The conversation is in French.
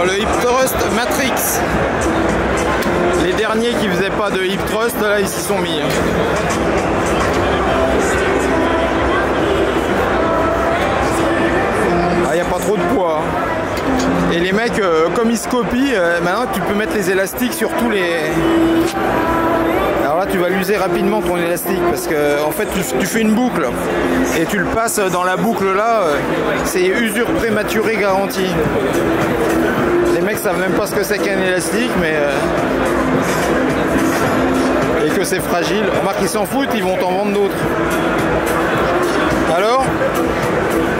Oh, le Hip Thrust Matrix. Les derniers qui faisaient pas de Hip Thrust, là ils s'y sont mis. Ah, il n'y a pas trop de poids. Et les mecs, comme ils se copient, maintenant tu peux mettre les élastiques sur tous les... Alors là tu vas l'user rapidement ton élastique parce que en fait tu fais une boucle et tu le passes dans la boucle là, c'est usure prématurée garantie. Les mecs savent même pas ce que c'est qu'un élastique, mais et que c'est fragile. Remarque, ils s'en foutent, ils vont t'en vendre d'autres. Alors